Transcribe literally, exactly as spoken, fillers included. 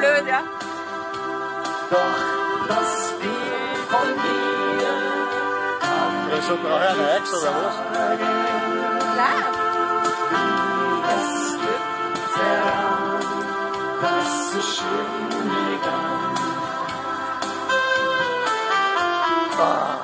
blöd, ja? Doch das Bild von dir Wir suchen nachher eine Ex oder was? Klar. das Glück verrann, das so schön begann. Ah.